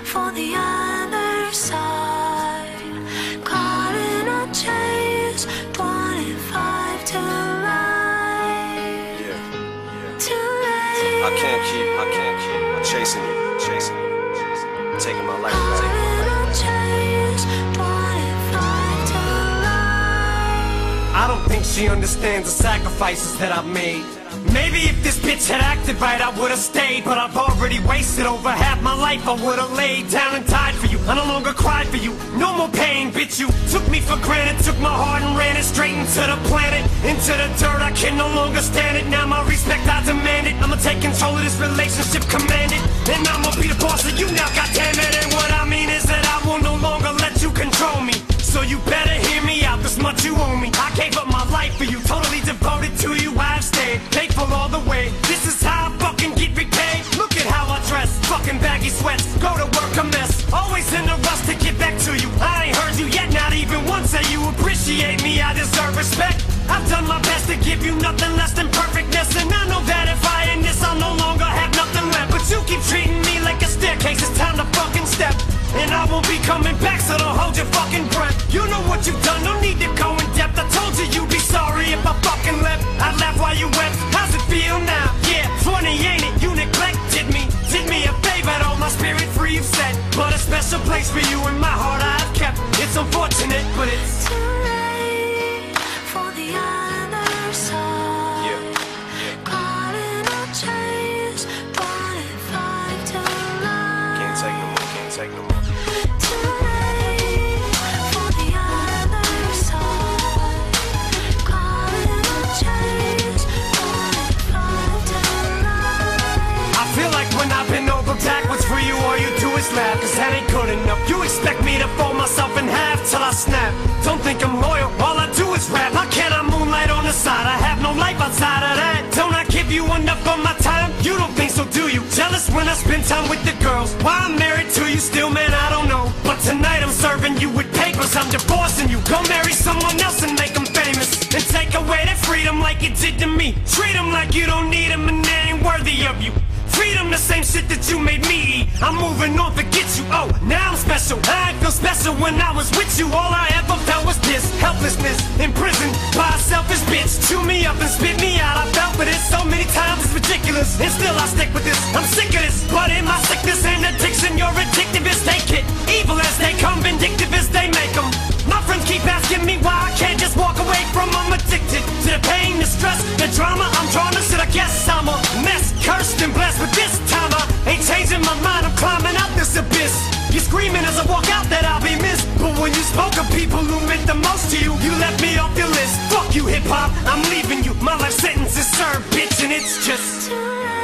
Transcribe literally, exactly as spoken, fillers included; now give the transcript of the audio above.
for the other side. Caught in a chase, twenty-five to life. Yeah, yeah. Too late. I can't keep, I can't keep chasing you, chasing you, chasing you. Taking my life, Caught taking my in a life. chase, twenty-five to life. I don't think she understands the sacrifices that I've made. Maybe if this bitch had acted right, I would've stayed. But I've already wasted over half my life. I would've laid down and died for you. I no longer cried for you. No more pain, bitch. You took me for granted, took my heart and ran it straight into the planet, into the dirt. I can no longer stand it. Now my respect, I demand it. I'ma take control of this relationship, command it. And I'ma be the boss of you now, goddammit. And what I mean is that I will no longer let you control me. So you better hear me out, this much you owe me. I gave up my life for you, totally devoted to you. I've stayed faithful all the way. This is how I fucking get repaid. Look at how I dress, fucking baggy sweats. Go to work a mess, always in a rush to get back to you. I ain't heard you yet, not even once say you appreciate me. I deserve respect. I've done my best to give you nothing less than perfectness. And I know that if I end this, I'll no longer have nothing left. But you keep treating me like a staircase, it's time to fucking step. And I won't be coming back, so don't hold your fucking breath. You know what you've done, no need to go in depth. I told you you'd be sorry if I fucking left. I laughed while you wept. How's it feel now? Yeah, funny ain't it? You neglected me. Did me a favor, though, my spirit free you've set. But a special place for you in my heart I've kept. It's unfortunate, but it's too late for the other side. Yeah, yeah. Caught in a chase, twenty-five to life. Can't take no more, can't take no more. Too late for the other side. Caught in a chase, twenty-five to life. I feel like when I bend over backwards for you, all you do is laugh. Cause that ain't good enough. You expect me to fold myself in half till I snap. Don't think I'm loyal, all I do is rap. How can I moonlight on the side? I have no life outside of that. Don't I give you enough of my time? You don't think so, do you? Jealous when I spend time with the girls. Why I'm married to you still, man, I don't know. But tonight I'm serving you with papers. I'm divorcing you. Go marry someone else and make them famous. And take away their freedom like you did to me. Treat them like you don't need them and they ain't worthy of you. Freedom, the same shit that you made me eat. I'm moving on, forget you. Oh, now I'm special. I ain't feel special when I was with you. All I ever felt was this helplessness, imprisoned by a selfish bitch. Chew me up and spit me out. I felt for this so many times, it's ridiculous. And still I stick with this. I'm sick of this. But in my sickness and addiction, you're addictive as they get. Evil as they come, vindictive as they make them. My friends keep asking me why I can't just walk away from them. I'm addicted to the pain, the stress, the drama. I'm drawn to shit, I guess I'm a mess. Cursed and blessed, but this time I ain't changing my mind. I'm climbing out this abyss. You're screaming as I walk out that I'll be missed. But when you spoke of people who meant the most to you, you left me off your list. Fuck you, hip-hop, I'm leaving you. My life sentence is served, bitch, and it's just Too late.